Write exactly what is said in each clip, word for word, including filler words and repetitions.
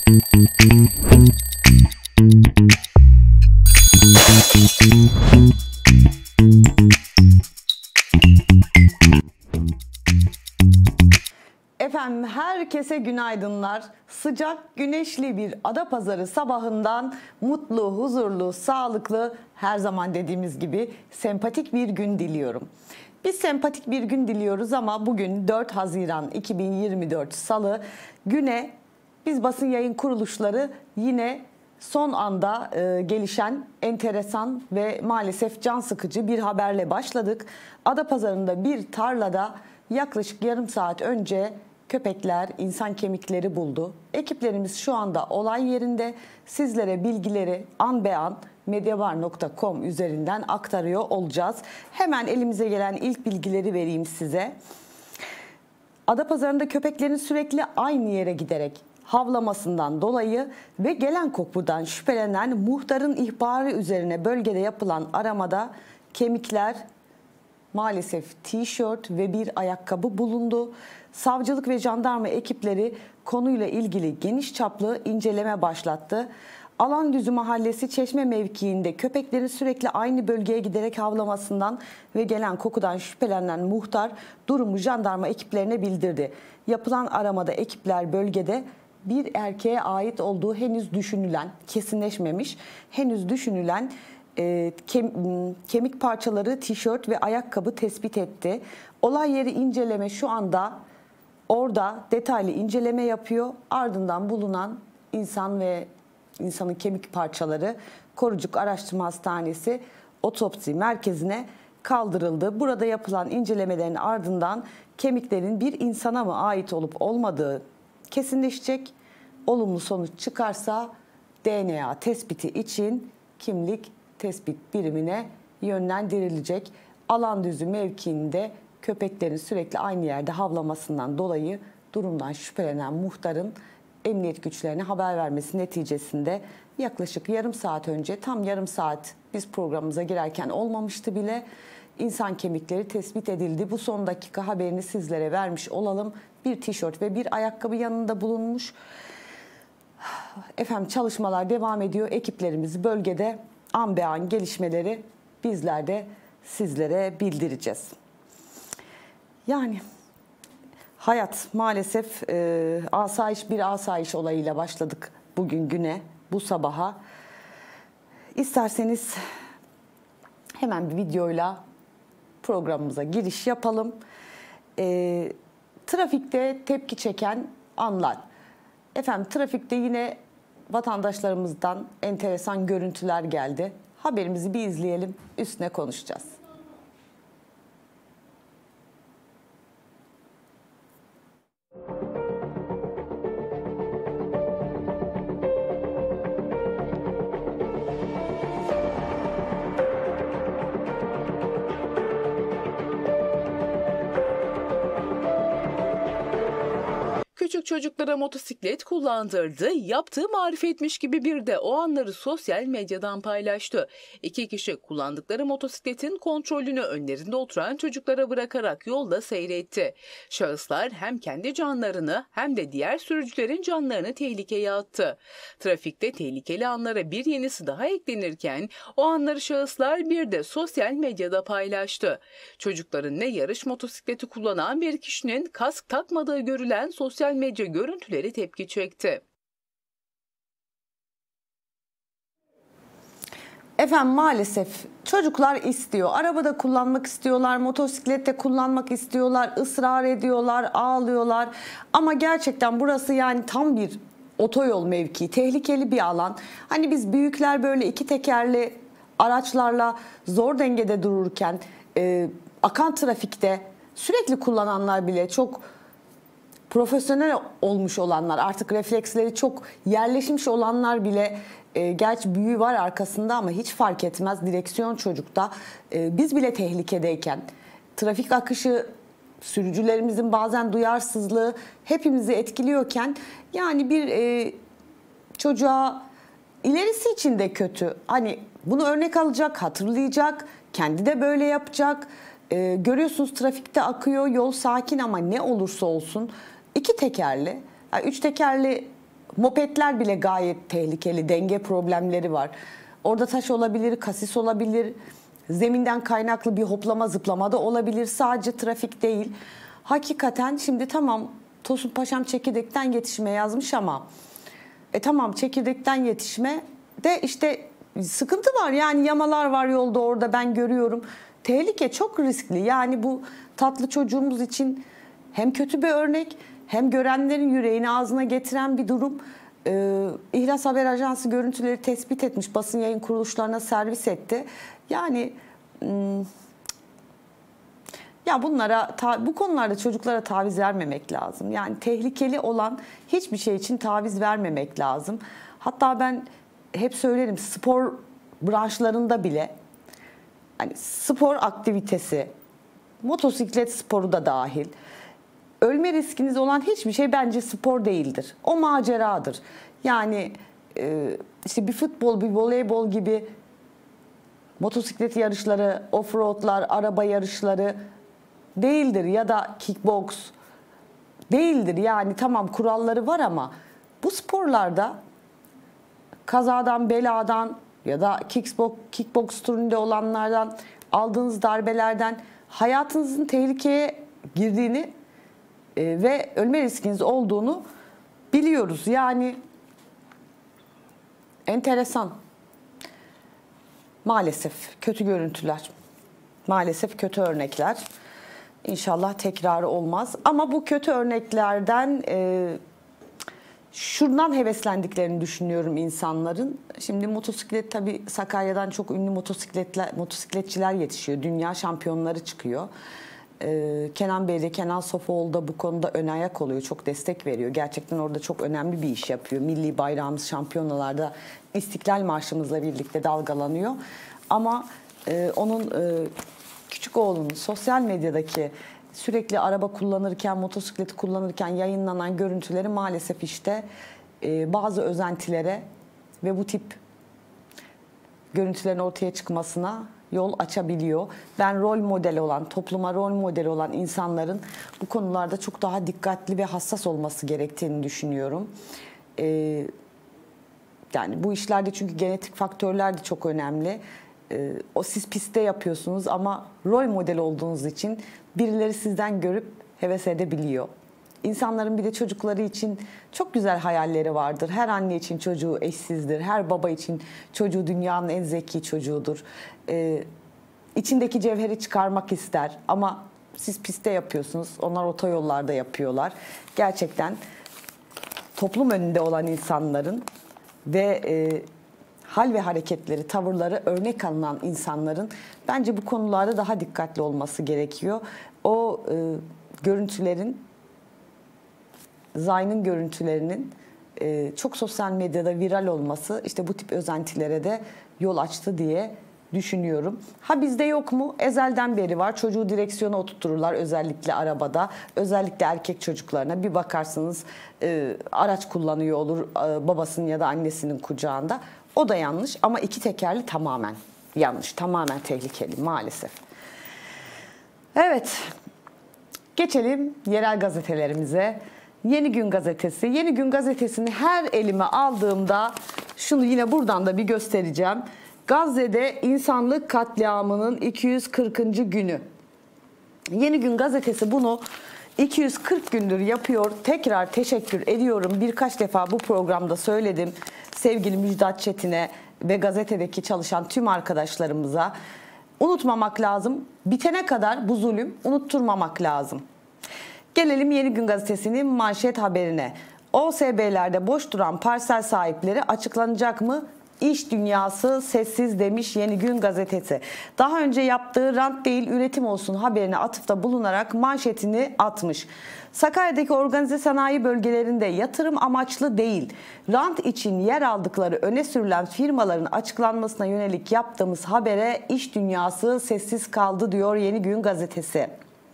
Efendim herkese günaydınlar. Sıcak, güneşli bir Adapazarı sabahından mutlu, huzurlu, sağlıklı, her zaman dediğimiz gibi sempatik bir gün diliyorum. Biz sempatik bir gün diliyoruz ama bugün dört Haziran iki bin yirmi dört Salı güne biz basın yayın kuruluşları yine son anda e, gelişen enteresan ve maalesef can sıkıcı bir haberle başladık. Adapazarı'nda bir tarlada yaklaşık yarım saat önce köpekler insan kemikleri buldu. Ekiplerimiz şu anda olay yerinde, sizlere bilgileri an be an medyabar nokta com üzerinden aktarıyor olacağız. Hemen elimize gelen ilk bilgileri vereyim size. Adapazarı'nda köpeklerin sürekli aynı yere giderek havlamasından dolayı ve gelen kokudan şüphelenen muhtarın ihbarı üzerine bölgede yapılan aramada kemikler, maalesef tişört ve bir ayakkabı bulundu. Savcılık ve jandarma ekipleri konuyla ilgili geniş çaplı inceleme başlattı. Alandüzü Mahallesi Çeşme mevkiinde köpeklerin sürekli aynı bölgeye giderek havlamasından ve gelen kokudan şüphelenen muhtar durumu jandarma ekiplerine bildirdi. Yapılan aramada ekipler bölgede bir erkeğe ait olduğu henüz düşünülen, kesinleşmemiş, henüz düşünülen e, kem, kemik parçaları, tişört ve ayakkabı tespit etti. Olay yeri inceleme şu anda orada detaylı inceleme yapıyor. Ardından bulunan insan ve insanın kemik parçaları Korucuk Araştırma Hastanesi Otopsi Merkezi'ne kaldırıldı. Burada yapılan incelemelerin ardından kemiklerin bir insana mı ait olup olmadığı kesinleşecek. Olumlu sonuç çıkarsa D N A tespiti için kimlik tespit birimine yönlendirilecek. Alandüzü mevkiinde köpeklerin sürekli aynı yerde havlamasından dolayı durumdan şüphelenen muhtarın emniyet güçlerine haber vermesi neticesinde yaklaşık yarım saat önce, tam yarım saat biz programımıza girerken olmamıştı bile, insan kemikleri tespit edildi. Bu son dakika haberini sizlere vermiş olalım. Bir tişört ve bir ayakkabı yanında bulunmuş. Efendim çalışmalar devam ediyor. Ekiplerimiz bölgede an be an gelişmeleri bizler de sizlere bildireceğiz. Yani hayat maalesef e, asayiş bir asayiş olayıyla başladık bugün güne, bu sabaha. İsterseniz hemen bir videoyla programımıza giriş yapalım. E, trafikte tepki çeken anlar. Efendim trafikte yine vatandaşlarımızdan enteresan görüntüler geldi. Haberimizi bir izleyelim, üstüne konuşacağız. Küçük çocuklara motosiklet kullandırdı, yaptığı marifetmiş gibi bir de o anları sosyal medyadan paylaştı. İki kişi kullandıkları motosikletin kontrolünü önlerinde oturan çocuklara bırakarak yolda seyretti. Şahıslar hem kendi canlarını hem de diğer sürücülerin canlarını tehlikeye attı. Trafikte tehlikeli anlara bir yenisi daha eklenirken o anları şahıslar bir de sosyal medyada paylaştı. Çocukların ne yarış motosikleti kullanan bir kişinin kask takmadığı görülen sosyal medya görüntüleri tepki çekti. Efendim maalesef çocuklar istiyor. Arabada kullanmak istiyorlar, motosiklette kullanmak istiyorlar, ısrar ediyorlar, ağlıyorlar. Ama gerçekten burası yani tam bir otoyol mevkii, tehlikeli bir alan. Hani biz büyükler böyle iki tekerli araçlarla zor dengede dururken e, akan trafikte sürekli kullananlar bile, çok profesyonel olmuş olanlar, artık refleksleri çok yerleşmiş olanlar bile, e, gerçi büyüğü var arkasında ama hiç fark etmez, direksiyon çocukta, e, biz bile tehlikedeyken, trafik akışı, sürücülerimizin bazen duyarsızlığı hepimizi etkiliyorken, yani bir e, çocuğa ilerisi için de kötü. Hani bunu örnek alacak, hatırlayacak, kendi de böyle yapacak. E, görüyorsunuz trafikte akıyor, yol sakin ama ne olursa olsun iki tekerli, yani üç tekerli Mopedler bile gayet tehlikeli, denge problemleri var. Orada taş olabilir, kasis olabilir, zeminden kaynaklı bir hoplama zıplama da olabilir. Sadece trafik değil. Hakikaten şimdi tamam Tosun Paşam çekirdekten yetişme yazmış ama e tamam çekirdekten yetişme de işte sıkıntı var. Yani yamalar var yolda, orada ben görüyorum. Tehlike çok riskli. Yani bu tatlı çocuğumuz için hem kötü bir örnek hem görenlerin yüreğini ağzına getiren bir durum. Ee, İhlas Haber Ajansı görüntüleri tespit etmiş, basın yayın kuruluşlarına servis etti. Yani ım, ya bunlara bu konularda çocuklara taviz vermemek lazım. Yani tehlikeli olan hiçbir şey için taviz vermemek lazım. Hatta ben hep söylerim, spor branşlarında bile hani spor aktivitesi, motosiklet sporu da dahil, ölme riskiniz olan hiçbir şey bence spor değildir. O maceradır. Yani işte bir futbol, bir voleybol gibi motosiklet yarışları, offroadlar, araba yarışları değildir. Ya da kickbox değildir. Yani tamam kuralları var ama bu sporlarda kazadan, beladan ya da kickbox, kickbox turunda olanlardan, aldığınız darbelerden hayatınızın tehlikeye girdiğini e, ve ölme riskiniz olduğunu biliyoruz. Yani enteresan. Maalesef kötü görüntüler. Maalesef kötü örnekler. İnşallah tekrarı olmaz. Ama bu kötü örneklerden e, şuradan heveslendiklerini düşünüyorum insanların. Şimdi motosiklet, tabii Sakarya'dan çok ünlü motosikletler, motosikletçiler yetişiyor. Dünya şampiyonları çıkıyor. Ee, Kenan Bey de, Kenan Sofuoğlu da bu konuda ön ayak oluyor. Çok destek veriyor. Gerçekten orada çok önemli bir iş yapıyor. Milli bayrağımız şampiyonalarda İstiklal Marşımızla birlikte dalgalanıyor. Ama e, onun e, küçük oğlunun sosyal medyadaki sürekli araba kullanırken, motosiklet kullanırken yayınlanan görüntüleri maalesef işte e, bazı özentilere ve bu tip görüntülerin ortaya çıkmasına yol açabiliyor. Ben rol modeli olan, topluma rol modeli olan insanların bu konularda çok daha dikkatli ve hassas olması gerektiğini düşünüyorum. Ee, yani bu işlerde çünkü genetik faktörler de çok önemli. Ee, o siz pistte yapıyorsunuz ama rol model olduğunuz için birileri sizden görüp heves edebiliyor. İnsanların bir de çocukları için çok güzel hayalleri vardır. Her anne için çocuğu eşsizdir. Her baba için çocuğu dünyanın en zeki çocuğudur. Ee, içindeki cevheri çıkarmak ister. Ama siz pistte yapıyorsunuz. Onlar otoyollarda yapıyorlar. Gerçekten toplum önünde olan insanların ve e, hal ve hareketleri, tavırları örnek alınan insanların bence bu konularda daha dikkatli olması gerekiyor. O e, görüntülerin, Zayn'ın görüntülerinin e, çok sosyal medyada viral olması işte bu tip özentilere de yol açtı diye düşünüyorum. Ha bizde yok mu? Ezelden beri var. Çocuğu direksiyona oturtururlar özellikle arabada. Özellikle erkek çocuklarına bir bakarsınız e, araç kullanıyor olur e, babasının ya da annesinin kucağında. O da yanlış ama iki tekerli tamamen yanlış. Tamamen tehlikeli maalesef. Evet. Geçelim yerel gazetelerimize. Yeni Gün Gazetesi. Yeni Gün Gazetesi'ni her elime aldığımda şunu yine buradan da bir göstereceğim. Gazze'de insanlık katliamının iki yüz kırkıncı günü. Yeni Gün Gazetesi bunu iki yüz kırk gündür yapıyor. Tekrar teşekkür ediyorum. Birkaç defa bu programda söyledim. Sevgili Müjdat Çetin'e ve gazetedeki çalışan tüm arkadaşlarımıza. Unutmamak lazım. Bitene kadar bu zulüm unutturmamak lazım. Gelelim Yeni Gün Gazetesi'nin manşet haberine. O S B'lerde boş duran parsel sahipleri açıklanacak mı? İş dünyası sessiz demiş Yeni Gün Gazetesi. Daha önce yaptığı rant değil üretim olsun haberine atıfta bulunarak manşetini atmış. Sakarya'daki organize sanayi bölgelerinde yatırım amaçlı değil, rant için yer aldıkları öne sürülen firmaların açıklanmasına yönelik yaptığımız habere iş dünyası sessiz kaldı diyor Yeni Gün Gazetesi.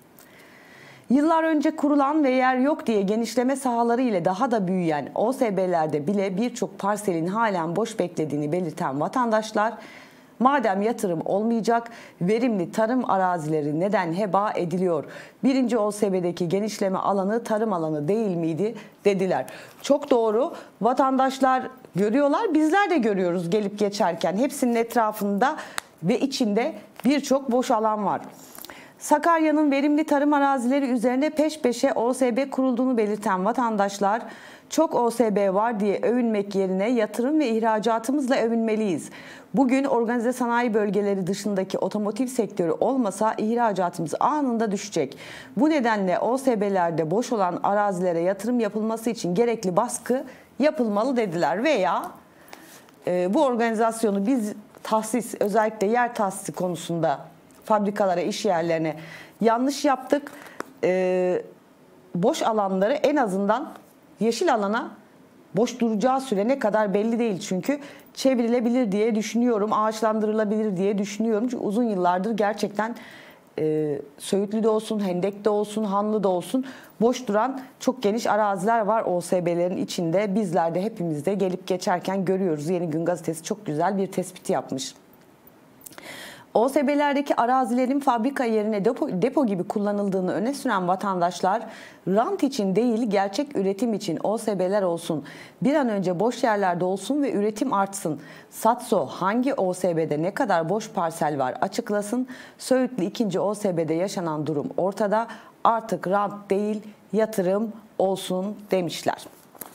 Yıllar önce kurulan ve yer yok diye genişleme sahaları ile daha da büyüyen O S B'lerde bile birçok parselin halen boş beklediğini belirten vatandaşlar Madem yatırım olmayacak, verimli tarım arazileri neden heba ediliyor? Birinci O S B'deki genişleme alanı tarım alanı değil miydi dediler. Çok doğru. Vatandaşlar görüyorlar, bizler de görüyoruz gelip geçerken. Hepsinin etrafında ve içinde birçok boş alan var. Sakarya'nın verimli tarım arazileri üzerine peş peşe O S B kurulduğunu belirten vatandaşlar, çok O S B var diye övünmek yerine yatırım ve ihracatımızla övünmeliyiz. Bugün organize sanayi bölgeleri dışındaki otomotiv sektörü olmasa ihracatımız anında düşecek. Bu nedenle O S B'lerde boş olan arazilere yatırım yapılması için gerekli baskı yapılmalı dediler. Veya e, bu organizasyonu biz tahsis, özellikle yer tahsisi konusunda fabrikalara, iş yerlerine yanlış yaptık. E, boş alanları en azından yeşil alana boş duracağı süre ne kadar belli değil. Çünkü çevrilebilir diye düşünüyorum, ağaçlandırılabilir diye düşünüyorum. Çünkü uzun yıllardır gerçekten e, Söğütlü'de olsun, Hendek'te olsun, Hanlı'da olsun boş duran çok geniş araziler var O S B'lerin içinde. Bizler de hepimiz de gelip geçerken görüyoruz. Yeni Gün Gazetesi çok güzel bir tespiti yapmış. O S B'lerdeki arazilerin fabrika yerine depo, depo gibi kullanıldığını öne süren vatandaşlar, rant için değil gerçek üretim için O S B'ler olsun, bir an önce boş yerlerde olsun ve üretim artsın. Satso hangi O S B'de ne kadar boş parsel var açıklasın. Söğütlü ikinci O S B'de yaşanan durum ortada, artık rant değil yatırım olsun demişler.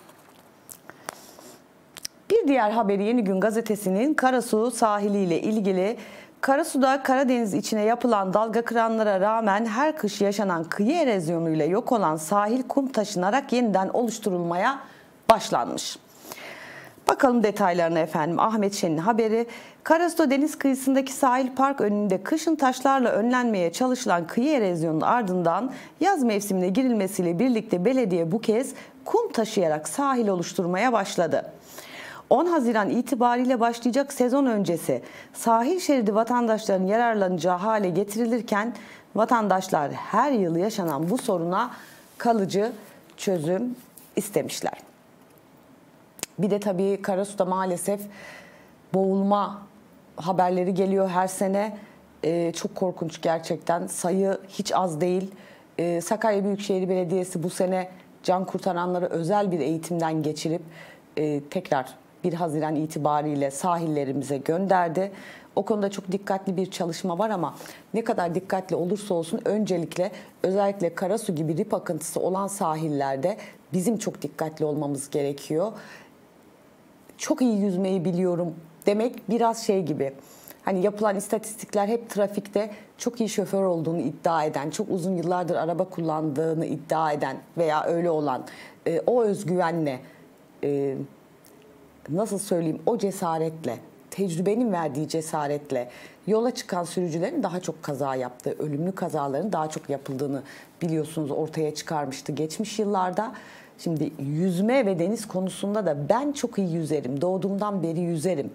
Bir diğer haberi Yeni Gün Gazetesi'nin Karasu sahiliyle ilgili. Karasu'da Karadeniz içine yapılan dalga kıranlara rağmen her kış yaşanan kıyı erozyonuyla yok olan sahil kum taşınarak yeniden oluşturulmaya başlanmış. Bakalım detaylarına efendim. Ahmet Şen'in haberi. Karasu'da deniz kıyısındaki sahil park önünde kışın taşlarla önlenmeye çalışılan kıyı erozyonunun ardından yaz mevsimine girilmesiyle birlikte belediye bu kez kum taşıyarak sahil oluşturmaya başladı. on Haziran itibariyle başlayacak sezon öncesi sahil şeridi vatandaşların yararlanacağı hale getirilirken vatandaşlar her yıl yaşanan bu soruna kalıcı çözüm istemişler. Bir de tabii Karasu'da maalesef boğulma haberleri geliyor her sene. Ee, çok korkunç gerçekten. Sayı hiç az değil. Ee, Sakarya Büyükşehir Belediyesi bu sene can kurtaranları özel bir eğitimden geçirip e, tekrar bir Haziran itibariyle sahillerimize gönderdi. O konuda çok dikkatli bir çalışma var ama ne kadar dikkatli olursa olsun öncelikle özellikle Karasu gibi rip akıntısı olan sahillerde bizim çok dikkatli olmamız gerekiyor. Çok iyi yüzmeyi biliyorum demek biraz şey gibi. Hani yapılan istatistikler hep trafikte çok iyi şoför olduğunu iddia eden, çok uzun yıllardır araba kullandığını iddia eden veya öyle olan e, o özgüvenle, e, nasıl söyleyeyim, o cesaretle, tecrübenin verdiği cesaretle yola çıkan sürücülerin daha çok kaza yaptığı, ölümlü kazaların daha çok yapıldığını biliyorsunuz ortaya çıkarmıştı geçmiş yıllarda. Şimdi yüzme ve deniz konusunda da ben çok iyi yüzerim, doğduğumdan beri yüzerim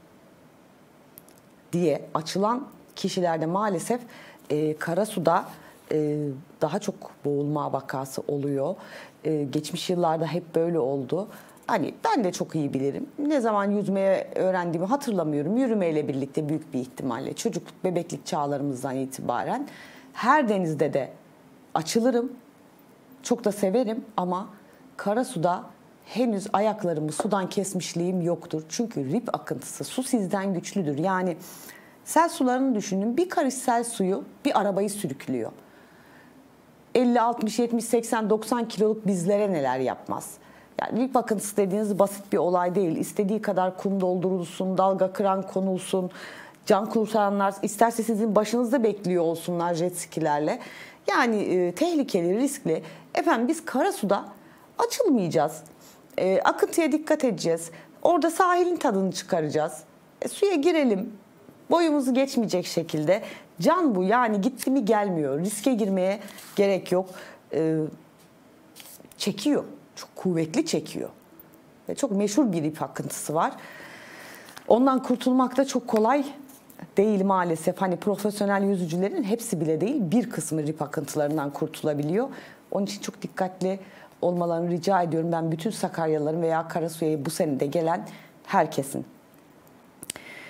diye açılan kişilerde maalesef e, Karasu'da e, daha çok boğulma vakası oluyor. E, geçmiş yıllarda hep böyle oldu. Hani ben de çok iyi bilirim. Ne zaman yüzmeye öğrendiğimi hatırlamıyorum. Yürümeyle birlikte büyük bir ihtimalle çocukluk, bebeklik çağlarımızdan itibaren her denizde de açılırım. Çok da severim ama Karasu'da henüz ayaklarımı sudan kesmişliğim yoktur. Çünkü rip akıntısı, su sizden güçlüdür. Yani sel sularını düşünün. Bir karış sel suyu bir arabayı sürüklüyor. elli, altmış, yetmiş, seksen, doksan kiloluk bizlere neler yapmaz? Yani rip akıntısı dediğiniz basit bir olay değil. İstediği kadar kum doldurulsun, dalga kıran konulsun, can kurtaranlar isterse sizin başınızda bekliyor olsunlar jet skilerle. Yani e, tehlikeli, riskli. Efendim biz Karasu'da açılmayacağız. E, akıntıya dikkat edeceğiz. Orada sahilin tadını çıkaracağız. E, suya girelim. Boyumuzu geçmeyecek şekilde. Can bu, yani gitti mi gelmiyor. Riske girmeye gerek yok. E, çekiyor. Çok kuvvetli çekiyor. Ve çok meşhur bir rip akıntısı var. Ondan kurtulmak da çok kolay değil maalesef. Hani profesyonel yüzücülerin hepsi bile değil, bir kısmı rip akıntılarından kurtulabiliyor. Onun için çok dikkatli olmalarını rica ediyorum ben bütün Sakaryalıların veya Karasu'ya bu sene de gelen herkesin.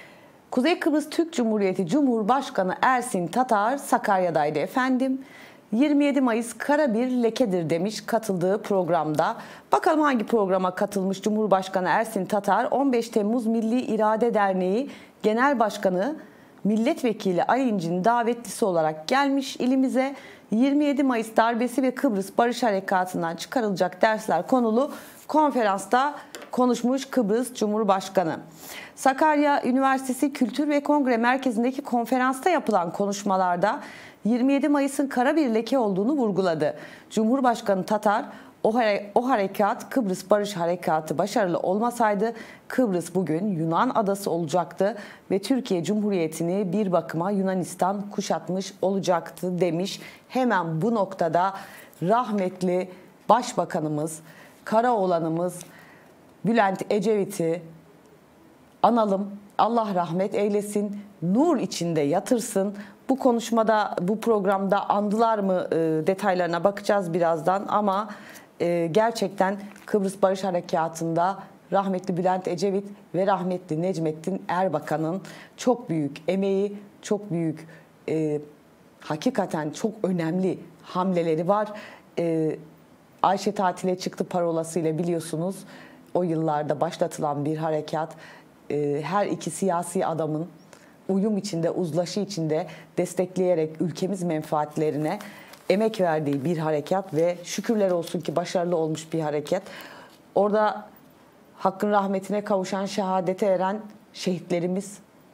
Kuzey Kıbrıs Türk Cumhuriyeti Cumhurbaşkanı Ersin Tatar Sakarya'daydı efendim. yirmi yedi Mayıs kara bir lekedir demiş katıldığı programda. Bakalım hangi programa katılmış Cumhurbaşkanı Ersin Tatar? on beş Temmuz Milli İrade Derneği Genel Başkanı Milletvekili Ali İnci'nin davetlisi olarak gelmiş ilimize. yirmi yedi Mayıs darbesi ve Kıbrıs Barış Harekatı'ndan çıkarılacak dersler konulu konferansta konuşmuş Kıbrıs Cumhurbaşkanı. Sakarya Üniversitesi Kültür ve Kongre Merkezi'ndeki konferansta yapılan konuşmalarda yirmi yedi Mayıs'ın kara bir leke olduğunu vurguladı. Cumhurbaşkanı Tatar, o, hare o harekat Kıbrıs Barış Harekatı başarılı olmasaydı Kıbrıs bugün Yunan adası olacaktı ve Türkiye Cumhuriyeti'ni bir bakıma Yunanistan kuşatmış olacaktı demiş. Hemen bu noktada rahmetli Başbakanımız, Karaoğlan'ımız Bülent Ecevit'i analım. Allah rahmet eylesin, nur içinde yatırsın. Bu konuşmada, bu programda andılar mı e, detaylarına bakacağız birazdan ama e, gerçekten Kıbrıs Barış Harekatı'nda rahmetli Bülent Ecevit ve rahmetli Necmettin Erbakan'ın çok büyük emeği, çok büyük, e, hakikaten çok önemli hamleleri var. E, Ayşe tatile çıktı parolasıyla biliyorsunuz o yıllarda başlatılan bir harekat. E, her iki siyasi adamın uyum içinde, uzlaşı içinde destekleyerek ülkemiz menfaatlerine emek verdiği bir harekat ve şükürler olsun ki başarılı olmuş bir harekat. Orada hakkın rahmetine kavuşan, şehadete eren şehitlerimiz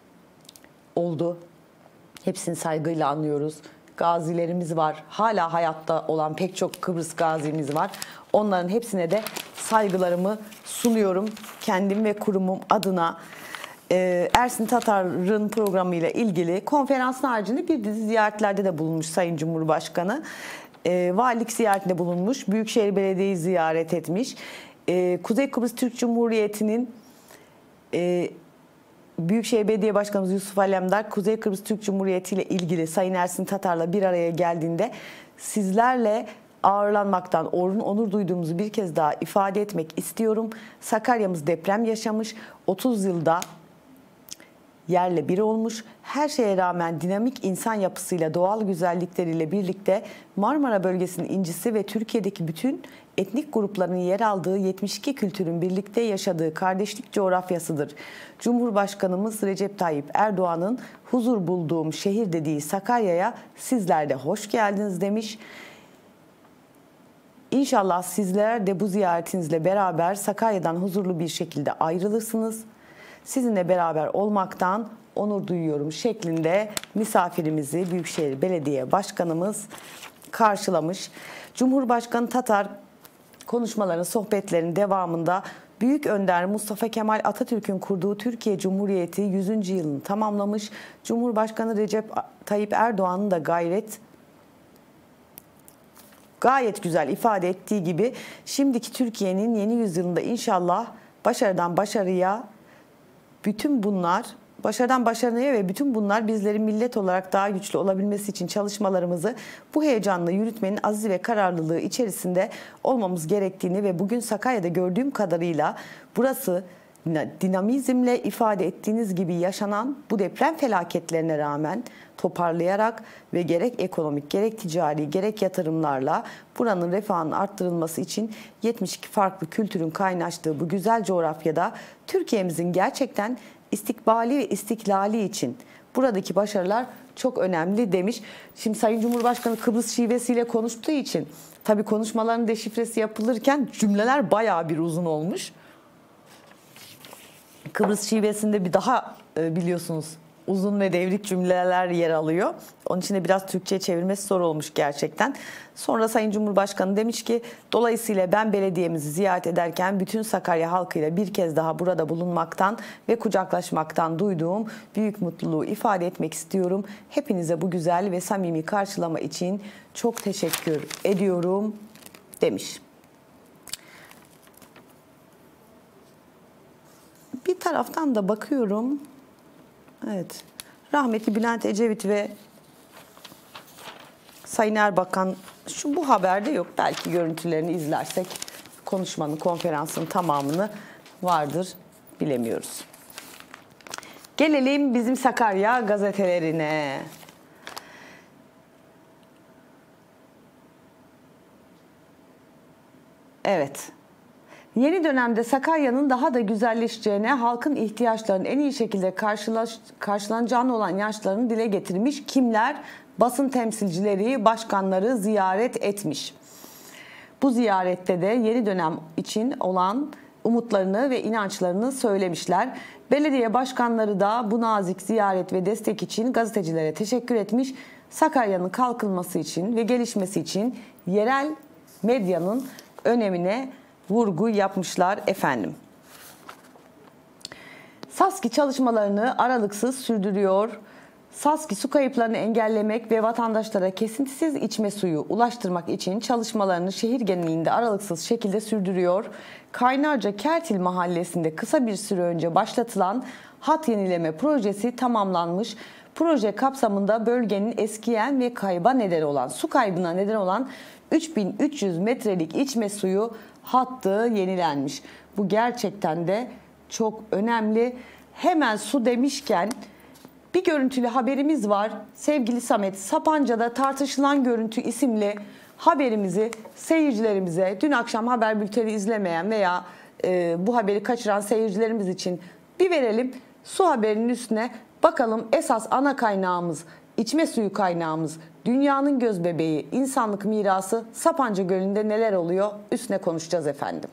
oldu. Hepsini saygıyla anıyoruz. Gazilerimiz var. Hala hayatta olan pek çok Kıbrıs gazimiz var. Onların hepsine de saygılarımı sunuyorum. Kendim ve kurumum adına. Ersin Tatar'ın programıyla ilgili konferansın haricinde bir dizi ziyaretlerde de bulunmuş Sayın Cumhurbaşkanı. Valilik ziyaretinde bulunmuş. Büyükşehir Belediye'yi ziyaret etmiş. Kuzey Kıbrıs Türk Cumhuriyeti'nin Büyükşehir Belediye Başkanımız Yusuf Alemdar, Kuzey Kıbrıs Türk Cumhuriyeti ile ilgili Sayın Ersin Tatar'la bir araya geldiğinde sizlerle ağırlanmaktan onur duyduğumuzu bir kez daha ifade etmek istiyorum. Sakarya'mız deprem yaşamış. otuz yılda yerle bir olmuş. Her şeye rağmen dinamik insan yapısıyla, doğal güzellikleriyle birlikte Marmara bölgesinin incisi ve Türkiye'deki bütün etnik grupların yer aldığı yetmiş iki kültürün birlikte yaşadığı kardeşlik coğrafyasıdır. Cumhurbaşkanımız Recep Tayyip Erdoğan'ın huzur bulduğum şehir dediği Sakarya'ya sizler de hoş geldiniz demiş. İnşallah sizler de bu ziyaretinizle beraber Sakarya'dan huzurlu bir şekilde ayrılırsınız. Sizinle beraber olmaktan onur duyuyorum şeklinde misafirimizi Büyükşehir Belediye Başkanımız karşılamış. Cumhurbaşkanı Tatar konuşmaların, sohbetlerin devamında Büyük Önder Mustafa Kemal Atatürk'ün kurduğu Türkiye Cumhuriyeti yüzüncü yılını tamamlamış. Cumhurbaşkanı Recep Tayyip Erdoğan'ın da gayret gayet güzel ifade ettiği gibi şimdiki Türkiye'nin yeni yüzyılında inşallah başarıdan başarıya bütün bunlar, başarıdan başarıya ve bütün bunlar bizlerin millet olarak daha güçlü olabilmesi için çalışmalarımızı bu heyecanla yürütmenin aziz ve kararlılığı içerisinde olmamız gerektiğini ve bugün Sakarya'da gördüğüm kadarıyla burası dinamizmle ifade ettiğiniz gibi yaşanan bu deprem felaketlerine rağmen toparlayarak ve gerek ekonomik, gerek ticari, gerek yatırımlarla buranın refahının arttırılması için yetmiş iki farklı kültürün kaynaştığı bu güzel coğrafyada Türkiye'mizin gerçekten istikbali ve istiklali için buradaki başarılar çok önemli demiş. Şimdi Sayın Cumhurbaşkanı Kıbrıs şivesiyle konuştuğu için tabii konuşmaların deşifresi yapılırken cümleler bayağı bir uzun olmuş. Kıbrıs şivesinde bir daha biliyorsunuz uzun ve devrik cümleler yer alıyor. Onun için de biraz Türkçe'ye çevirmesi zor olmuş gerçekten. Sonra Sayın Cumhurbaşkanı demiş ki dolayısıyla ben belediyemizi ziyaret ederken bütün Sakarya halkıyla bir kez daha burada bulunmaktan ve kucaklaşmaktan duyduğum büyük mutluluğu ifade etmek istiyorum. Hepinize bu güzel ve samimi karşılama için çok teşekkür ediyorum demiş. Bir taraftan da bakıyorum. Evet. Rahmetli Bülent Ecevit ve Sayın Erbakan şu bu haberde yok. Belki görüntülerini izlersek konuşmanın, konferansın tamamını vardır. Bilemiyoruz. Gelelim bizim Sakarya gazetelerine. Evet. Yeni dönemde Sakarya'nın daha da güzelleşeceğine, halkın ihtiyaçlarının en iyi şekilde karşılaş, karşılanacağını olan yaşlarını dile getirmiş kimler? Basın temsilcileri, başkanları ziyaret etmiş. Bu ziyarette de yeni dönem için olan umutlarını ve inançlarını söylemişler. Belediye başkanları da bu nazik ziyaret ve destek için gazetecilere teşekkür etmiş. Sakarya'nın kalkınması için ve gelişmesi için yerel medyanın önemine vurgu yapmışlar efendim. SASKİ çalışmalarını aralıksız sürdürüyor. SASKİ su kayıplarını engellemek ve vatandaşlara kesintisiz içme suyu ulaştırmak için çalışmalarını şehir genelinde aralıksız şekilde sürdürüyor. Kaynarca Kertil Mahallesi'nde kısa bir süre önce başlatılan hat yenileme projesi tamamlanmış. Proje kapsamında bölgenin eskiyen ve kayba neden olan, su kaybına neden olan üç bin üç yüz metrelik içme suyu hattı yenilenmiş. Bu gerçekten de çok önemli. Hemen su demişken bir görüntülü haberimiz var. Sevgili Samet, Sapanca'da tartışılan görüntü isimli haberimizi seyircilerimize, dün akşam haber bülteni izlemeyen veya e, bu haberi kaçıran seyircilerimiz için bir verelim. Su haberinin üstüne bakalım, esas ana kaynağımız, içme suyu kaynağımız, dünyanın gözbebeği, insanlık mirası Sapanca Gölü'nde neler oluyor? Üstüne konuşacağız efendim.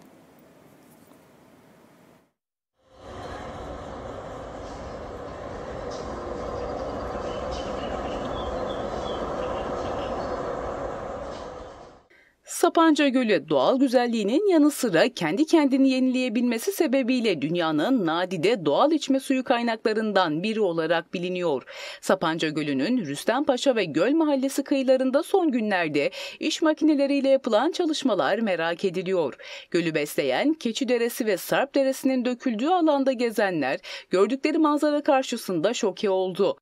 Sapanca Gölü doğal güzelliğinin yanı sıra kendi kendini yenileyebilmesi sebebiyle dünyanın nadide doğal içme suyu kaynaklarından biri olarak biliniyor. Sapanca Gölü'nün Rüstempaşa ve Göl Mahallesi kıyılarında son günlerde iş makineleriyle yapılan çalışmalar merak ediliyor. Gölü besleyen Keçideresi ve Sarp Deresi'nin döküldüğü alanda gezenler gördükleri manzara karşısında şoke oldu.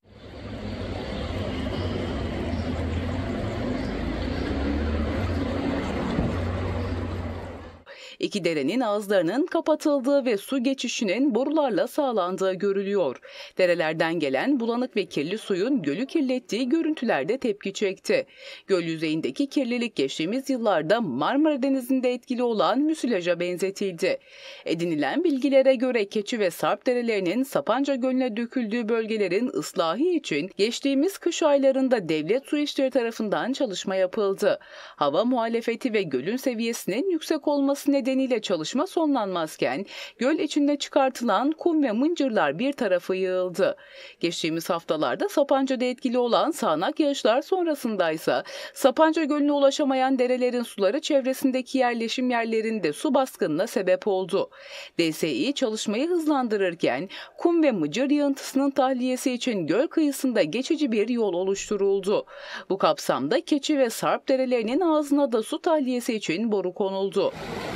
İki derenin ağızlarının kapatıldığı ve su geçişinin borularla sağlandığı görülüyor. Derelerden gelen bulanık ve kirli suyun gölü kirlettiği görüntülerde tepki çekti. Göl yüzeyindeki kirlilik geçtiğimiz yıllarda Marmara Denizi'nde etkili olan müsilaja benzetildi. Edinilen bilgilere göre Keçi ve Sarp derelerinin Sapanca Gölü'ne döküldüğü bölgelerin ıslahı için geçtiğimiz kış aylarında Devlet Su İşleri tarafından çalışma yapıldı. Hava muhalefeti ve gölün seviyesinin yüksek olması nedeniyle nedeniyle çalışma sonlanmazken göl içinde çıkartılan kum ve mıncırlar bir tarafa yığıldı. Geçtiğimiz haftalarda Sapanca'da etkili olan sağanak yağışlar sonrasındaysa Sapanca Gölü'ne ulaşamayan derelerin suları çevresindeki yerleşim yerlerinde su baskınına sebep oldu. D S İ çalışmayı hızlandırırken kum ve mıcır yığıntısının tahliyesi için göl kıyısında geçici bir yol oluşturuldu. Bu kapsamda Keçi ve Sarp derelerinin ağzına da su tahliyesi için boru konuldu.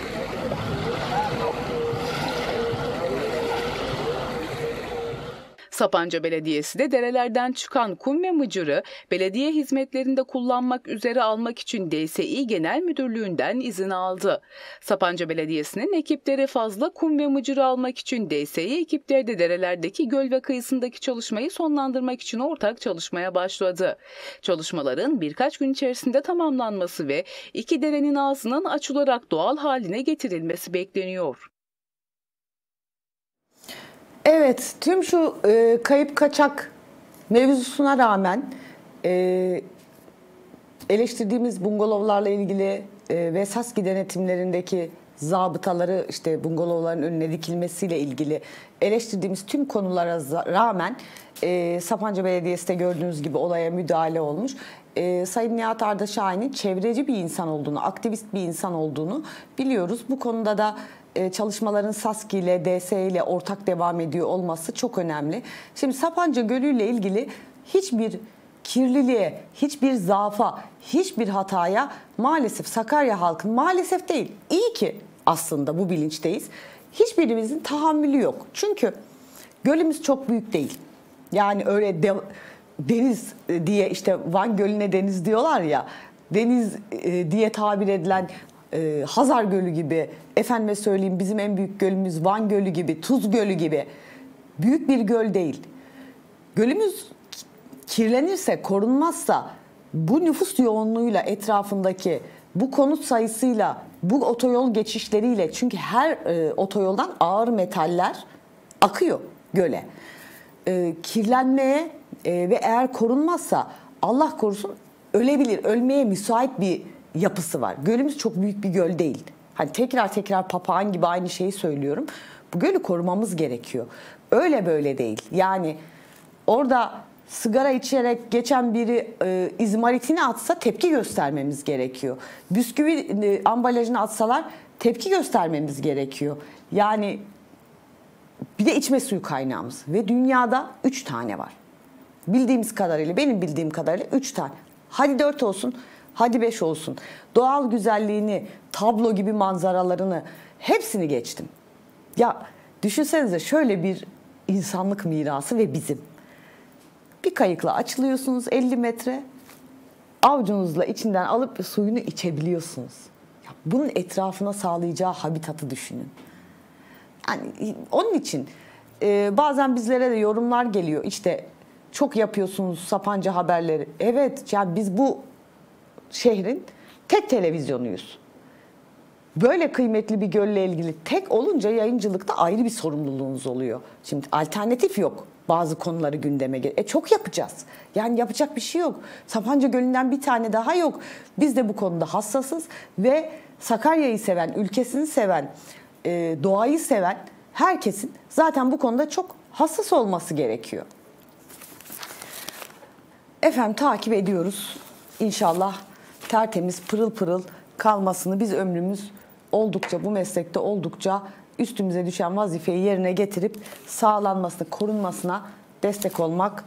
Sapanca Belediyesi de derelerden çıkan kum ve mıcırı belediye hizmetlerinde kullanmak üzere almak için D S İ Genel Müdürlüğü'nden izin aldı. Sapanca Belediyesi'nin ekipleri fazla kum ve mıcırı almak için D S İ ekipleri de derelerdeki göl ve kıyısındaki çalışmayı sonlandırmak için ortak çalışmaya başladı. Çalışmaların birkaç gün içerisinde tamamlanması ve iki derenin ağzının açılarak doğal haline getirilmesi bekleniyor. Evet, tüm şu e, kayıp kaçak mevzusuna rağmen e, eleştirdiğimiz bungalovlarla ilgili e, ve SASKİ denetimlerindeki zabıtaları, işte bungalovların önüne dikilmesiyle ilgili eleştirdiğimiz tüm konulara rağmen e, Sapanca Belediyesi de gördüğünüz gibi olaya müdahale olmuş. E, Sayın Nihat Arda Şahin'in çevreci bir insan olduğunu, aktivist bir insan olduğunu biliyoruz. Bu konuda da çalışmaların SASKİ ile D S İ ile ortak devam ediyor olması çok önemli. Şimdi Sapanca Gölü ile ilgili hiçbir kirliliğe, hiçbir zaafa, hiçbir hataya maalesef Sakarya halkı, maalesef değil, iyi ki aslında bu bilinçteyiz. Hiçbirimizin tahammülü yok. Çünkü gölümüz çok büyük değil. Yani öyle de, deniz diye, işte Van Gölü'ne deniz diyorlar ya, deniz diye tabir edilen Hazar Gölü gibi, efendime söyleyeyim bizim en büyük gölümüz Van Gölü gibi, Tuz Gölü gibi büyük bir göl değil. Gölümüz kirlenirse, korunmazsa bu nüfus yoğunluğuyla etrafındaki bu konut sayısıyla, bu otoyol geçişleriyle, çünkü her e, otoyoldan ağır metaller akıyor göle. E, kirlenmeye e, ve eğer korunmazsa Allah korusun ölebilir, ölmeye müsait bir yapısı var. Gölümüz çok büyük bir göl değil. Hani tekrar tekrar papağan gibi aynı şeyi söylüyorum. Bu gölü korumamız gerekiyor. Öyle böyle değil. Yani orada sigara içerek geçen biri e, izmaritini atsa tepki göstermemiz gerekiyor. Bisküvi e, ambalajını atsalar tepki göstermemiz gerekiyor. Yani bir de içme suyu kaynağımız ve dünyada üç tane var. Bildiğimiz kadarıyla, benim bildiğim kadarıyla üç tane. Hadi dört olsun, hadi beş olsun. Doğal güzelliğini, tablo gibi manzaralarını hepsini geçtim. Ya düşünsenize, şöyle bir insanlık mirası ve bizim. Bir kayıkla açılıyorsunuz elli metre, avucunuzla içinden alıp suyunu içebiliyorsunuz. Ya bunun etrafına sağlayacağı habitatı düşünün. Yani onun için e, bazen bizlere de yorumlar geliyor. İşte çok yapıyorsunuz Sapanca haberleri. Evet, yani biz bu şehrin tek televizyonuyuz. Böyle kıymetli bir gölle ilgili tek olunca yayıncılıkta ayrı bir sorumluluğunuz oluyor. Şimdi alternatif yok. Bazı konuları gündeme gel. E çok yapacağız. Yani yapacak bir şey yok. Sapanca Gölü'nden bir tane daha yok. Biz de bu konuda hassasız ve Sakarya'yı seven, ülkesini seven, e, doğayı seven herkesin zaten bu konuda çok hassas olması gerekiyor. Efendim takip ediyoruz. İnşallah tertemiz, pırıl pırıl kalmasını, biz ömrümüz oldukça, bu meslekte oldukça üstümüze düşen vazifeyi yerine getirip sağlanmasına, korunmasına destek olmak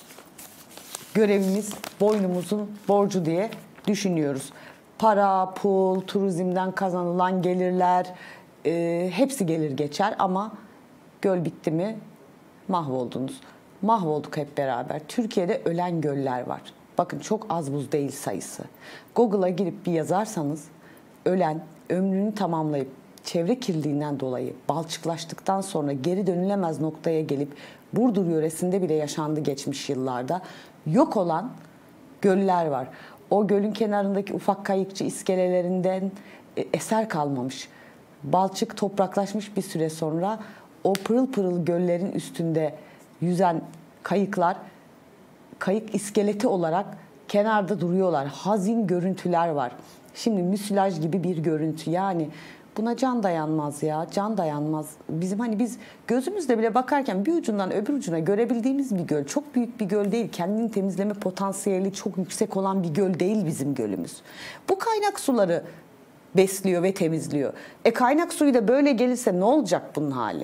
görevimiz, boynumuzun borcu diye düşünüyoruz. Para, pul, turizmden kazanılan gelirler e, hepsi gelir geçer ama göl bitti mi mahvoldunuz. Mahvolduk hep beraber. Türkiye'de ölen göller var. Bakın çok az buz değil sayısı. Google'a girip bir yazarsanız ölen, ömrünü tamamlayıp çevre kirliliğinden dolayı balçıklaştıktan sonra geri dönülemez noktaya gelip Burdur yöresinde bile yaşandı geçmiş yıllarda yok olan göller var. O gölün kenarındaki ufak kayıkçı iskelelerinden eser kalmamış. Balçık topraklaşmış bir süre sonra o pırıl pırıl göllerin üstünde yüzen kayıklar kayık iskeleti olarak kenarda duruyorlar. Hazin görüntüler var. Şimdi müsilaj gibi bir görüntü. Yani buna can dayanmaz ya. Can dayanmaz. Bizim hani biz gözümüzle bile bakarken bir ucundan öbür ucuna görebildiğimiz bir göl. Çok büyük bir göl değil. Kendini temizleme potansiyeli çok yüksek olan bir göl değil bizim gölümüz. Bu kaynak suları besliyor ve temizliyor. E kaynak suyu da böyle gelirse ne olacak bunun hali?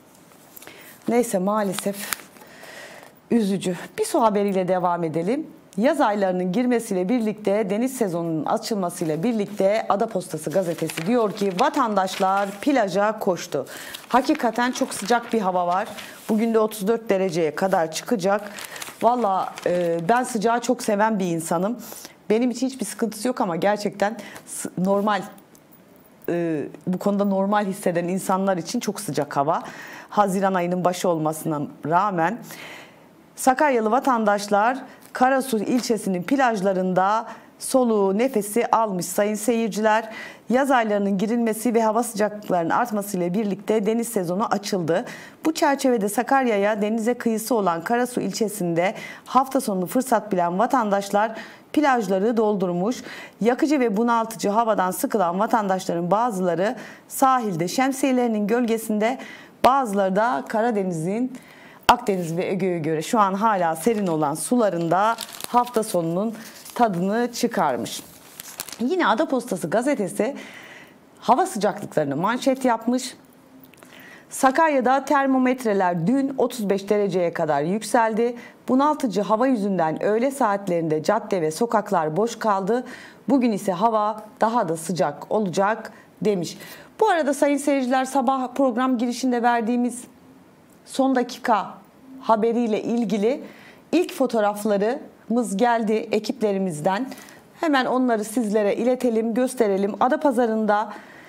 Neyse maalesef üzücü. Bir su haberiyle devam edelim. Yaz aylarının girmesiyle birlikte, deniz sezonunun açılmasıyla birlikte Ada Postası gazetesi diyor ki vatandaşlar plaja koştu. Hakikaten çok sıcak bir hava var. Bugün de otuz dört dereceye kadar çıkacak. Valla e, ben sıcağı çok seven bir insanım. Benim için hiçbir sıkıntısı yok ama gerçekten normal, e, bu konuda normal hisseden insanlar için çok sıcak hava. Haziran ayının başı olmasına rağmen Sakaryalı vatandaşlar Karasu ilçesinin plajlarında soluğu, nefesi almış sayın seyirciler. Yaz aylarının girilmesi ve hava sıcaklıklarının artmasıyla birlikte deniz sezonu açıldı. Bu çerçevede Sakarya'ya denize kıyısı olan Karasu ilçesinde hafta sonu fırsat bilen vatandaşlar plajları doldurmuş. Yakıcı ve bunaltıcı havadan sıkılan vatandaşların bazıları sahilde şemsiyelerinin gölgesinde, bazıları da Karadeniz'in Akdeniz ve Ege'ye göre şu an hala serin olan sularında hafta sonunun tadını çıkarmış. Yine Ada Postası gazetesi hava sıcaklıklarını manşet yapmış. Sakarya'da termometreler dün otuz beş dereceye kadar yükseldi. Bunaltıcı hava yüzünden öğle saatlerinde cadde ve sokaklar boş kaldı. Bugün ise hava daha da sıcak olacak demiş. Bu arada sayın seyirciler, sabah program girişinde verdiğimiz son dakika haberiyle ilgili ilk fotoğraflarımız geldi ekiplerimizden. Hemen onları sizlere iletelim, gösterelim. Adapazarı'nda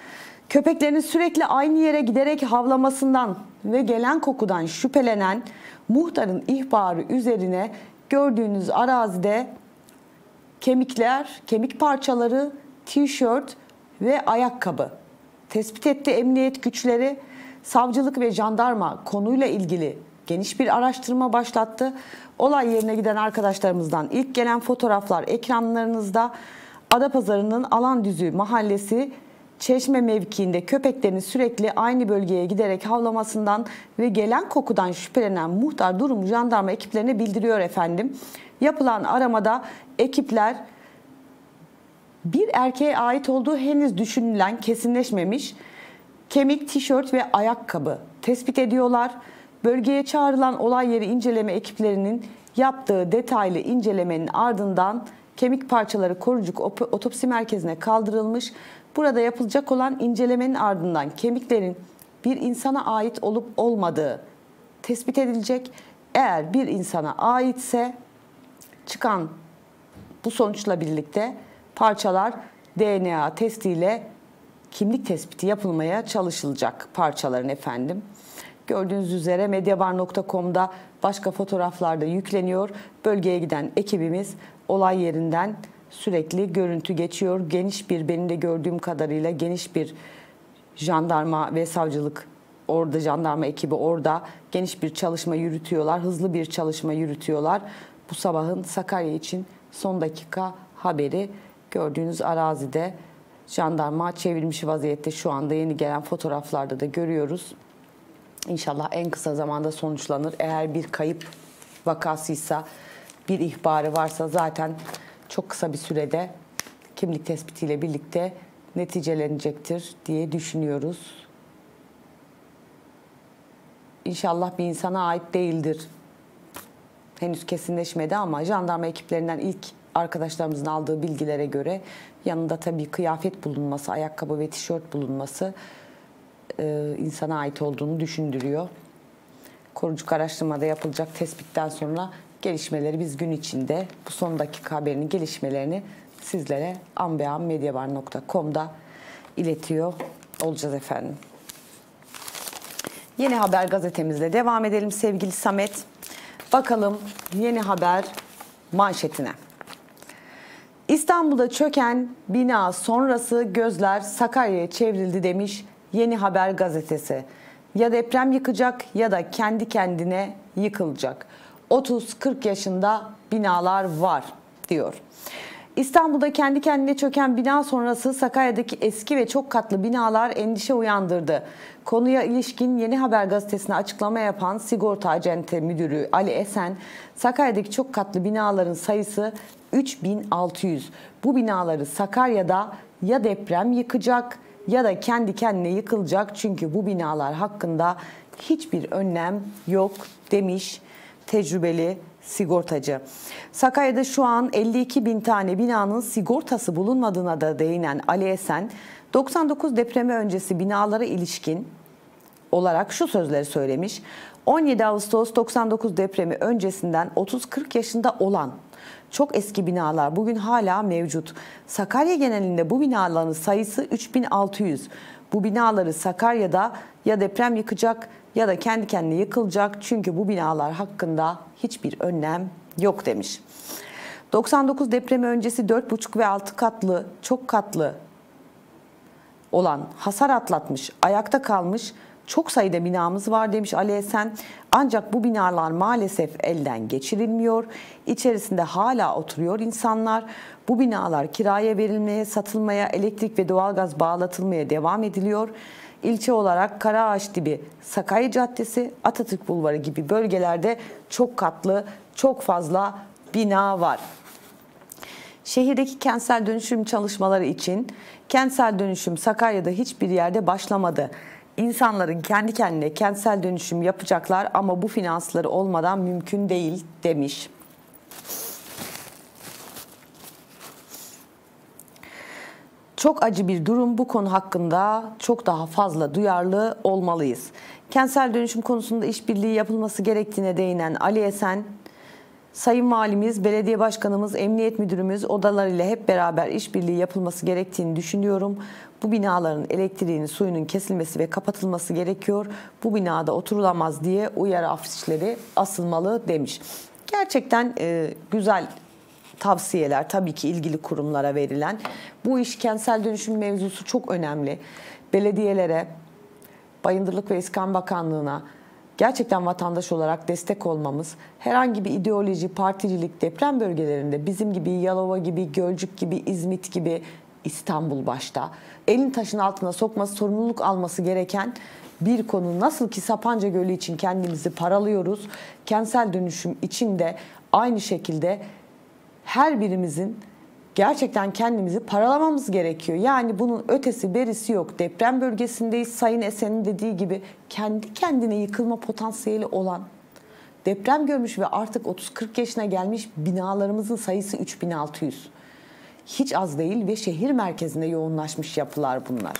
Köpeklerin sürekli aynı yere giderek havlamasından ve gelen kokudan şüphelenen muhtarın ihbarı üzerine gördüğünüz arazide kemikler, kemik parçaları, tişört ve ayakkabı tespit etti emniyet güçleri. Savcılık ve jandarma konuyla ilgili geniş bir araştırma başlattı. Olay yerine giden arkadaşlarımızdan ilk gelen fotoğraflar ekranlarınızda. Adapazarı'nın Alandüzü mahallesi Çeşme mevkiinde köpeklerin sürekli aynı bölgeye giderek havlamasından ve gelen kokudan şüphelenen muhtar durumu jandarma ekiplerine bildiriyor efendim. Yapılan aramada ekipler bir erkeğe ait olduğu henüz düşünülen kesinleşmemiş kemik, tişört ve ayakkabı tespit ediyorlar. Bölgeye çağrılan olay yeri inceleme ekiplerinin yaptığı detaylı incelemenin ardından kemik parçaları Korucuk Otopsi Merkezi'ne kaldırılmış. Burada yapılacak olan incelemenin ardından kemiklerin bir insana ait olup olmadığı tespit edilecek. Eğer bir insana aitse çıkan bu sonuçla birlikte parçalar D N A testiyle kimlik tespiti yapılmaya çalışılacak parçaların efendim. Gördüğünüz üzere medyabar nokta com'da başka fotoğraflar da yükleniyor. Bölgeye giden ekibimiz olay yerinden sürekli görüntü geçiyor. Geniş bir, benim de gördüğüm kadarıyla geniş bir jandarma ve savcılık orada, jandarma ekibi orada geniş bir çalışma yürütüyorlar. Hızlı bir çalışma yürütüyorlar. Bu sabahın Sakarya için son dakika haberi. Gördüğünüz arazide jandarma çevrilmiş vaziyette, şu anda yeni gelen fotoğraflarda da görüyoruz. İnşallah en kısa zamanda sonuçlanır. Eğer bir kayıp vakasıysa, bir ihbarı varsa zaten çok kısa bir sürede kimlik tespitiyle birlikte neticelenecektir diye düşünüyoruz. İnşallah bir insana ait değildir. Henüz kesinleşmedi ama jandarma ekiplerinden ilk arkadaşlarımızın aldığı bilgilere göre yanında tabii kıyafet bulunması, ayakkabı ve tişört bulunması e, insana ait olduğunu düşündürüyor. Korucuk araştırmada yapılacak tespitten sonra gelişmeleri biz gün içinde bu son dakika haberinin gelişmelerini sizlere an be an medyabar nokta com'da iletiyor olacağız efendim. Yeni Haber gazetemizle devam edelim sevgili Samet. Bakalım Yeni Haber manşetine. İstanbul'da çöken bina sonrası gözler Sakarya'ya çevrildi demiş Yeni Haber gazetesi. Ya deprem yıkacak ya da kendi kendine yıkılacak. otuz kırk yaşında binalar var diyor. İstanbul'da kendi kendine çöken bina sonrası Sakarya'daki eski ve çok katlı binalar endişe uyandırdı. Konuya ilişkin Yeni Haber gazetesine açıklama yapan Sigorta Acente Müdürü Ali Esen, Sakarya'daki çok katlı binaların sayısı üç bin altı yüz. Bu binaları Sakarya'da ya deprem yıkacak ya da kendi kendine yıkılacak, çünkü bu binalar hakkında hiçbir önlem yok demiş tecrübeli sigortacı. Sakarya'da şu an elli iki bin tane binanın sigortası bulunmadığına da değinen Ali Esen, doksan dokuz depremi öncesi binalara ilişkin olarak şu sözleri söylemiş. on yedi Ağustos doksan dokuz depremi öncesinden otuz kırk yaşında olan çok eski binalar bugün hala mevcut. Sakarya genelinde bu binaların sayısı üç bin altı yüz. Bu binaları Sakarya'da ya deprem yıkacak ya da kendi kendine yıkılacak, çünkü bu binalar hakkında hiçbir önlem yok demiş. doksan dokuz depremi öncesi dört buçuk ve altı katlı, çok katlı olan, hasar atlatmış, ayakta kalmış çok sayıda binamız var demiş Ali Esen. Ancak bu binalar maalesef elden geçirilmiyor. İçerisinde hala oturuyor insanlar. Bu binalar kiraya verilmeye, satılmaya, elektrik ve doğalgaz bağlatılmaya devam ediliyor. İlçe olarak Karaağaçdibi, Sakarya Caddesi, Atatürk Bulvarı gibi bölgelerde çok katlı, çok fazla bina var. Şehirdeki kentsel dönüşüm çalışmaları için kentsel dönüşüm Sakarya'da hiçbir yerde başlamadı. İnsanların kendi kendine kentsel dönüşüm yapacaklar ama bu finansları olmadan mümkün değil demiş. Çok acı bir durum. Bu konu hakkında çok daha fazla duyarlı olmalıyız. Kentsel dönüşüm konusunda işbirliği yapılması gerektiğine değinen Ali Esen, Sayın Valimiz, Belediye Başkanımız, Emniyet Müdürümüz odalarıyla hep beraber işbirliği yapılması gerektiğini düşünüyorum. Bu binaların elektriğinin, suyunun kesilmesi ve kapatılması gerekiyor. Bu binada oturulamaz diye uyarı afişleri asılmalı demiş. Gerçekten e, güzel tavsiyeler tabii ki ilgili kurumlara verilen. Bu iş kentsel dönüşüm mevzusu çok önemli. Belediyelere, Bayındırlık ve İskan Bakanlığı'na gerçekten vatandaş olarak destek olmamız, herhangi bir ideoloji, particilik deprem bölgelerinde bizim gibi, Yalova gibi, Gölcük gibi, İzmit gibi, İstanbul başta elin taşın altına sokması, sorumluluk alması gereken bir konu. Nasıl ki Sapanca Gölü için kendimizi paralıyoruz, kentsel dönüşüm için de aynı şekilde her birimizin gerçekten kendimizi paralamamız gerekiyor. Yani bunun ötesi berisi yok. Deprem bölgesindeyiz. Sayın Esen'in dediği gibi kendi kendine yıkılma potansiyeli olan, deprem görmüş ve artık otuz kırk yaşına gelmiş binalarımızın sayısı üç bin altı yüz. Hiç az değil ve şehir merkezinde yoğunlaşmış yapılar bunlar.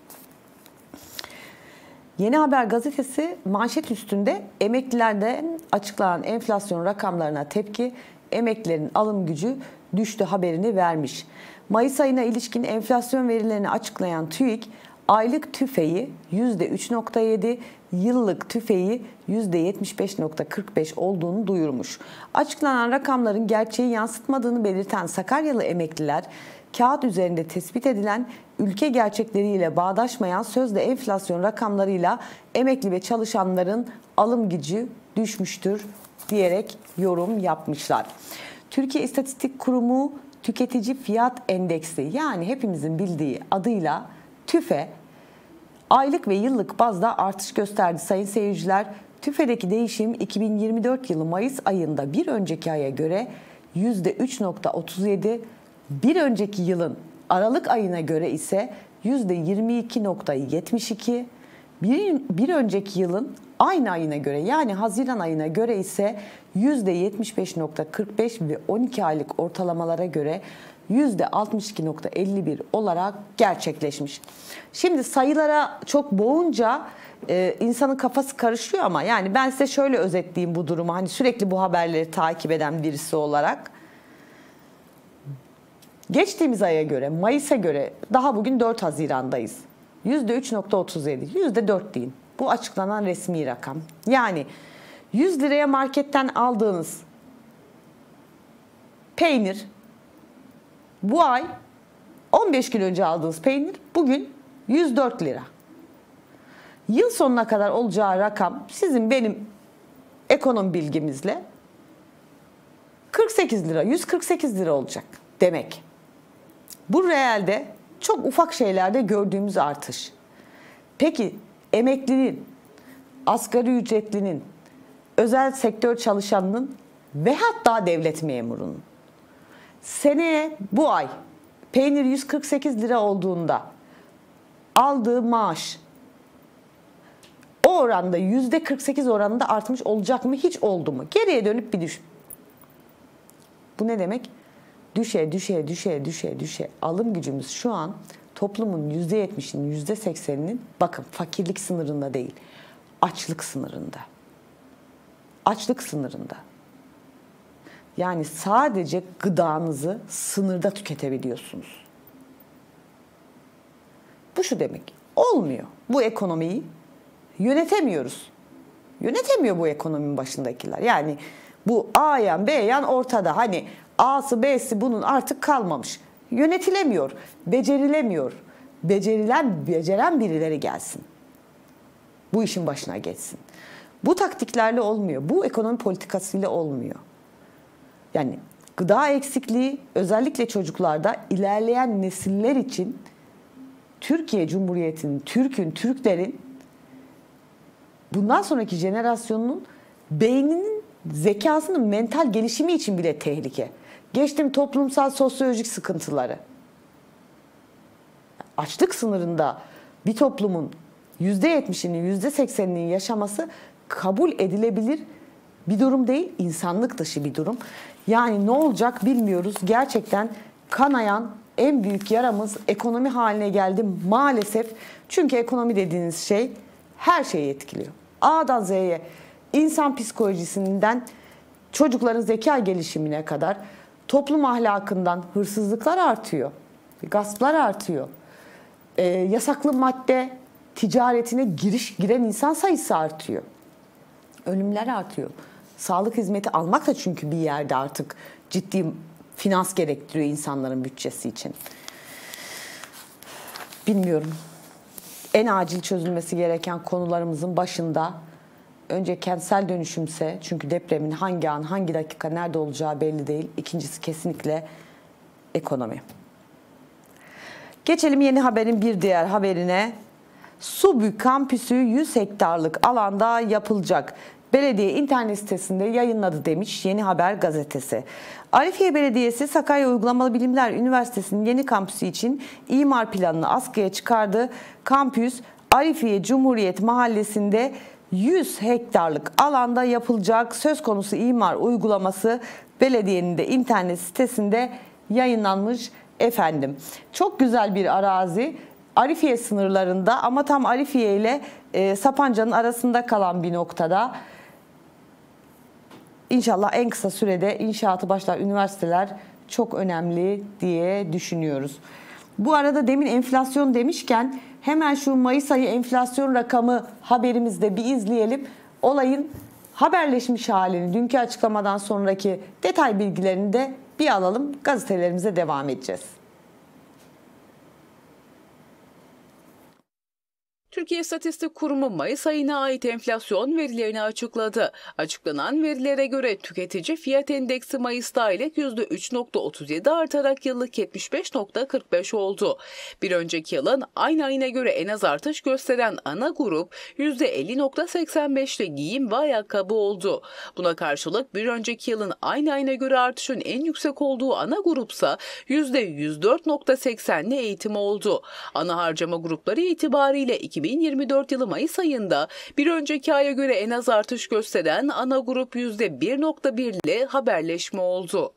Yeni Haber gazetesi manşet üstünde emeklilerden açıklanan enflasyon rakamlarına tepki, emeklilerin alım gücü düştü haberini vermiş. Mayıs ayına ilişkin enflasyon verilerini açıklayan TÜİK, aylık tüfeği yüzde üç nokta yedi, yıllık tüfeği yüzde yetmiş beş nokta kırk beş olduğunu duyurmuş. Açıklanan rakamların gerçeği yansıtmadığını belirten Sakaryalı emekliler, kağıt üzerinde tespit edilen ülke gerçekleriyle bağdaşmayan sözde enflasyon rakamlarıyla emekli ve çalışanların alım gücü düşmüştür diyerek yorum yapmışlar. Türkiye İstatistik Kurumu Tüketici Fiyat Endeksi, yani hepimizin bildiği adıyla TÜFE, aylık ve yıllık bazda artış gösterdi sayın seyirciler. TÜFE'deki değişim iki bin yirmi dört yılı Mayıs ayında bir önceki aya göre yüzde üç nokta otuz yedi, bir önceki yılın Aralık ayına göre ise yüzde yirmi iki nokta yetmiş iki, bir, bir önceki yılın aynı ayına göre yani Haziran ayına göre ise yüzde yetmiş beş nokta kırk beş ve on iki aylık ortalamalara göre yüzde altmış iki nokta elli bir olarak gerçekleşmiş. Şimdi sayılara çok boğunca e, insanın kafası karışıyor ama yani ben size şöyle özetleyeyim bu durumu. Hani sürekli bu haberleri takip eden birisi olarak. Geçtiğimiz aya göre, Mayıs'a göre daha bugün dört Haziran'dayız. yüzde üç nokta otuz yedi, yüzde dört deyin. Bu açıklanan resmi rakam. Yani yüz liraya marketten aldığınız peynir, bu ay on beş gün önce aldığınız peynir bugün yüz dört lira. Yıl sonuna kadar olacağı rakam sizin benim ekonomi bilgimizle kırk sekiz lira, yüz kırk sekiz lira olacak demek. Bu realde çok ufak şeylerde gördüğümüz artış. Peki emeklinin, asgari ücretlinin, özel sektör çalışanının ve hatta devlet memurunun seneye bu ay peynir yüz kırk sekiz lira olduğunda aldığı maaş o oranda yüzde kırk sekiz oranında artmış olacak mı? Hiç oldu mu? Geriye dönüp bir düşün. Bu ne demek? Düşe, düşe, düşe, düşe, düşe. Alım gücümüz şu an toplumun yüzde yetmişinin, yüzde sekseninin bakın fakirlik sınırında değil, açlık sınırında. Açlık sınırında. Yani sadece gıdanızı sınırda tüketebiliyorsunuz. Bu şu demek, olmuyor. Bu ekonomiyi yönetemiyoruz. Yönetemiyor bu ekonominin başındakiler. Yani bu A yan, B yan ortada. Hani A'sı, B'si bunun artık kalmamış. Yönetilemiyor, becerilemiyor. Becerilen, beceren birileri gelsin. Bu işin başına geçsin. Bu taktiklerle olmuyor. Bu ekonomi politikasıyla olmuyor. Yani gıda eksikliği özellikle çocuklarda ilerleyen nesiller için Türkiye Cumhuriyeti'nin, Türk'ün, Türklerin bundan sonraki jenerasyonun beyninin, zekasının mental gelişimi için bile tehlike. Geçtim toplumsal, sosyolojik sıkıntıları. Açlık sınırında bir toplumun yüzde yetmişinin, yüzde sekseninin yaşaması kabul edilebilir bir durum değil, insanlık dışı bir durum. Yani ne olacak bilmiyoruz. Gerçekten kanayan en büyük yaramız ekonomi haline geldi maalesef. Çünkü ekonomi dediğiniz şey her şeyi etkiliyor. A'dan Z'ye, insan psikolojisinden çocukların zeka gelişimine kadar toplum ahlakından hırsızlıklar artıyor, gasplar artıyor. E, yasaklı madde ticaretine giriş giren insan sayısı artıyor. Ölümler artıyor. Sağlık hizmeti almak da çünkü bir yerde artık ciddi finans gerektiriyor insanların bütçesi için. Bilmiyorum. En acil çözülmesi gereken konularımızın başında önce kentsel dönüşümse, çünkü depremin hangi an, hangi dakika, nerede olacağı belli değil. İkincisi kesinlikle ekonomi. Geçelim yeni haberin bir diğer haberine. SUBÜ kampüsü yüz hektarlık alanda yapılacak. Belediye internet sitesinde yayınladı demiş Yeni Haber gazetesi. Arifiye Belediyesi Sakarya Uygulamalı Bilimler Üniversitesi'nin yeni kampüsü için imar planını askıya çıkardı. Kampüs Arifiye Cumhuriyet Mahallesi'nde yüz hektarlık alanda yapılacak. Söz konusu imar uygulaması belediyenin de internet sitesinde yayınlanmış efendim. Çok güzel bir arazi. Arifiye sınırlarında ama tam Arifiye ile e, Sapanca'nın arasında kalan bir noktada. İnşallah en kısa sürede inşaatı başlar. Üniversiteler çok önemli diye düşünüyoruz. Bu arada demin enflasyon demişken hemen şu Mayıs ayı enflasyon rakamı haberimizde bir izleyelim. Olayın haberleşmiş halini, dünkü açıklamadan sonraki detay bilgilerini de bir alalım. Gazetelerimize devam edeceğiz. Türkiye İstatistik Kurumu Mayıs ayına ait enflasyon verilerini açıkladı. Açıklanan verilere göre tüketici fiyat endeksi Mayıs'ta aylık yüzde üç nokta otuz yedi artarak yıllık yetmiş beş nokta kırk beş oldu. Bir önceki yılın aynı ayına göre en az artış gösteren ana grup yüzde elli nokta seksen beş'te giyim ve ayakkabı oldu. Buna karşılık bir önceki yılın aynı ayına göre artışın en yüksek olduğu ana grupsa yüzde yüz dört nokta seksen'li eğitim oldu. Ana harcama grupları itibariyle iki bin yirmi dört yılı Mayıs ayında bir önceki aya göre en az artış gösteren ana grup yüzde bir nokta bir ile haberleşme oldu.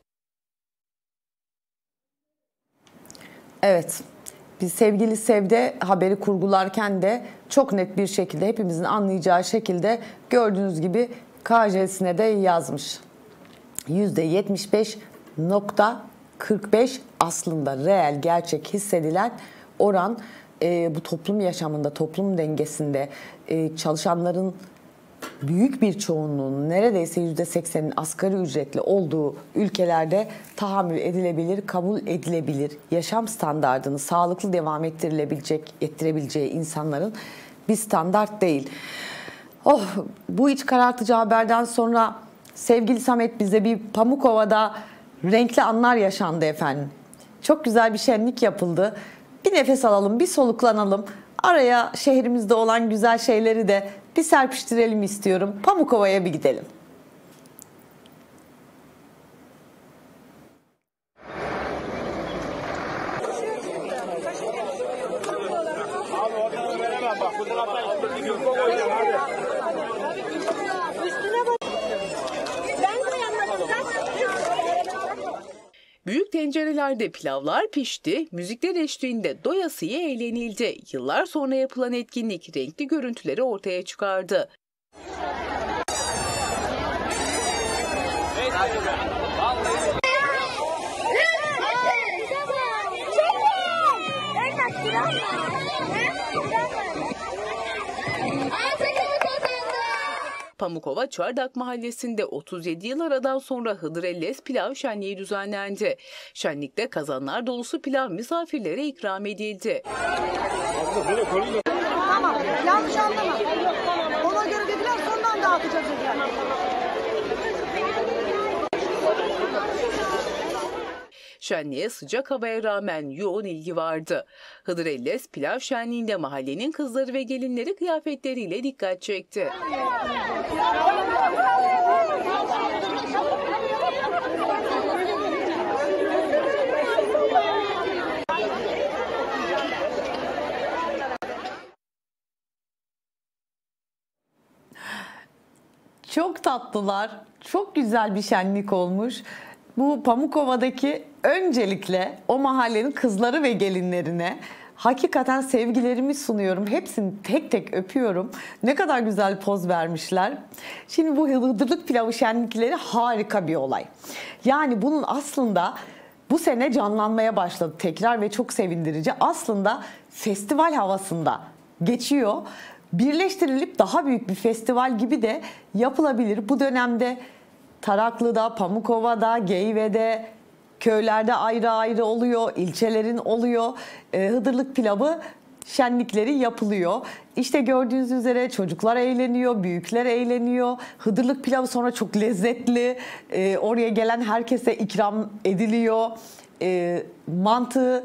Evet, biz sevgili Sevde haberi kurgularken de çok net bir şekilde hepimizin anlayacağı şekilde gördüğünüz gibi K J'sine de yazmış. yüzde yetmiş beş nokta kırk beş aslında reel, gerçek hissedilen oran. E, bu toplum yaşamında, toplum dengesinde e, çalışanların büyük bir çoğunluğunun, neredeyse yüzde seksen'in asgari ücretli olduğu ülkelerde tahammül edilebilir, kabul edilebilir, yaşam standardını sağlıklı devam ettirilebilecek, ettirebileceği insanların bir standart değil. Oh, bu iç karartıcı haberden sonra sevgili Samet, bize bir Pamukova'da renkli anlar yaşandı efendim. Çok güzel bir şenlik yapıldı. Bir nefes alalım, bir soluklanalım. Araya şehrimizde olan güzel şeyleri de bir serpiştirelim istiyorum. Pamukova'ya bir gidelim. Büyük tencerelerde pilavlar pişti, müzikler eşliğinde doyasıya eğlenildi. Yıllar sonra yapılan etkinlik renkli görüntüleri ortaya çıkardı. Pamukova Çardak Mahallesi'nde otuz yedi yıl aradan sonra Hıdrellez Pilav Şenliği düzenlendi. Şenlikte kazanlar dolusu pilav misafirlere ikram edildi. Tamam, yanlış anlama. Ona göre dediler, sondan dağıtacağız dediler. Şenliğe sıcak havaya rağmen yoğun ilgi vardı. Hıdrellez Pilav Şenliği'nde mahallenin kızları ve gelinleri kıyafetleriyle dikkat çekti. Çok tatlılar, çok güzel bir şenlik olmuş. Bu Pamukova'daki öncelikle o mahallenin kızları ve gelinlerine Hakikaten sevgilerimi sunuyorum. Hepsini tek tek öpüyorum. Ne kadar güzel poz vermişler. Şimdi bu Hıdırlık Pilavı şenlikleri harika bir olay. Yani bunun aslında bu sene canlanmaya başladı tekrar ve çok sevindirici. Aslında festival havasında geçiyor. Birleştirilip daha büyük bir festival gibi de yapılabilir. Bu dönemde Taraklı'da, Pamukova'da, Geyve'de, köylerde ayrı ayrı oluyor, ilçelerin oluyor. Ee, Hıdırlık Pilavı şenlikleri yapılıyor. İşte gördüğünüz üzere çocuklar eğleniyor, büyükler eğleniyor. Hıdırlık pilavı sonra çok lezzetli. Ee, oraya gelen herkese ikram ediliyor. Ee, mantığı,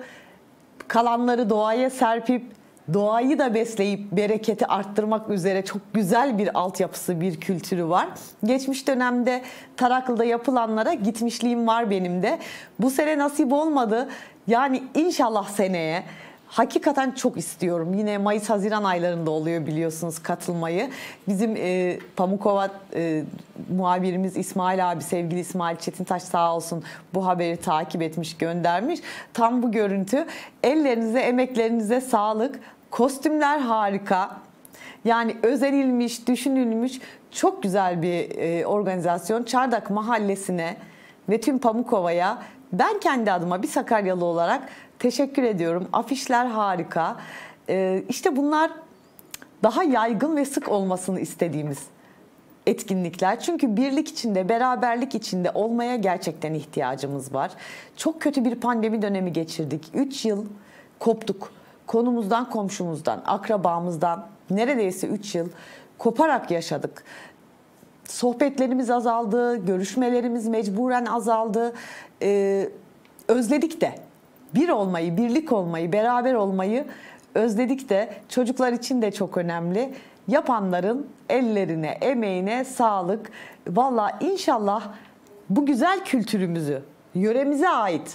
kalanları doğaya serpip, doğayı da besleyip bereketi arttırmak üzere çok güzel bir altyapısı, bir kültürü var. Geçmiş dönemde Taraklı'da yapılanlara gitmişliğim var benim de. Bu sene nasip olmadı. Yani inşallah seneye. Hakikaten çok istiyorum. Yine Mayıs-Haziran aylarında oluyor biliyorsunuz katılmayı. Bizim e, Pamukova e, muhabirimiz İsmail abi, sevgili İsmail Çetintaş sağ olsun bu haberi takip etmiş, göndermiş. Tam bu görüntü. Ellerinize, emeklerinize sağlık. Kostümler harika. Yani özenilmiş, düşünülmüş çok güzel bir e, organizasyon. Çardak Mahallesi'ne ve tüm Pamukova'ya ben kendi adıma bir Sakaryalı olarak teşekkür ediyorum. Afişler harika. Ee, işte bunlar daha yaygın ve sık olmasını istediğimiz etkinlikler. Çünkü birlik içinde, beraberlik içinde olmaya gerçekten ihtiyacımız var. Çok kötü bir pandemi dönemi geçirdik. üç yıl koptuk. Konumuzdan, komşumuzdan, akrabamızdan neredeyse üç yıl koparak yaşadık. Sohbetlerimiz azaldı, görüşmelerimiz mecburen azaldı. Ee, özledik de. Bir olmayı, birlik olmayı, beraber olmayı özledik de çocuklar için de çok önemli. Yapanların ellerine, emeğine sağlık. Vallahi inşallah bu güzel kültürümüzü, yöremize ait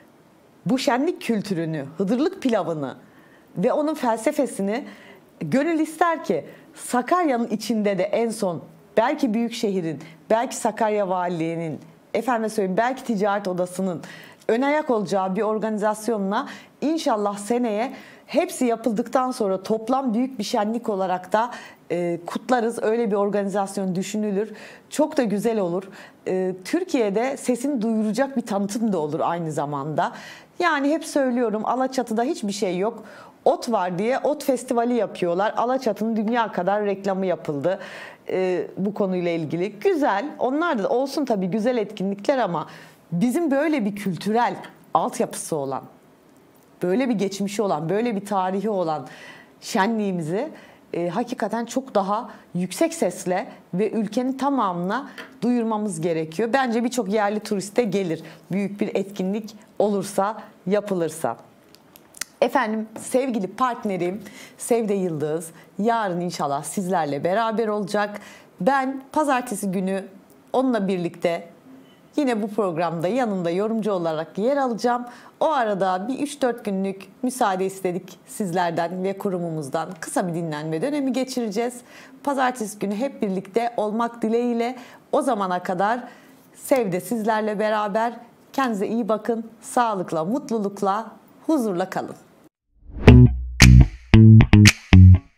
bu şenlik kültürünü, Hıdırlık pilavını ve onun felsefesini gönül ister ki Sakarya'nın içinde de en son belki Büyükşehir'in, belki Sakarya Valiliği'nin, efendim söyleyeyim belki Ticaret Odası'nın ön ayak olacağı bir organizasyonla inşallah seneye hepsi yapıldıktan sonra toplam büyük bir şenlik olarak da e, kutlarız. Öyle bir organizasyon düşünülür. Çok da güzel olur. E, Türkiye'de sesini duyuracak bir tanıtım da olur aynı zamanda. Yani hep söylüyorum Alaçatı'da hiçbir şey yok. Ot var diye ot festivali yapıyorlar. Alaçatı'nın dünya kadar reklamı yapıldı e, bu konuyla ilgili. Güzel. Onlar da olsun tabii güzel etkinlikler ama bizim böyle bir kültürel altyapısı olan, böyle bir geçmişi olan, böyle bir tarihi olan şenliğimizi e, hakikaten çok daha yüksek sesle ve ülkenin tamamına duyurmamız gerekiyor. Bence birçok yerli turiste gelir büyük bir etkinlik olursa, yapılırsa. Efendim sevgili partnerim Sevde Yıldız yarın inşallah sizlerle beraber olacak. Ben pazartesi günü onunla birlikte yine bu programda yanında yorumcu olarak yer alacağım. O arada bir üç dört günlük müsaade istedik sizlerden ve kurumumuzdan. Kısa bir dinlenme dönemi geçireceğiz. Pazartesi günü hep birlikte olmak dileğiyle o zamana kadar Sevde sizlerle beraber. Kendinize iyi bakın. Sağlıkla, mutlulukla, huzurla kalın.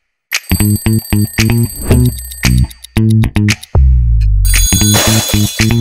Thank you.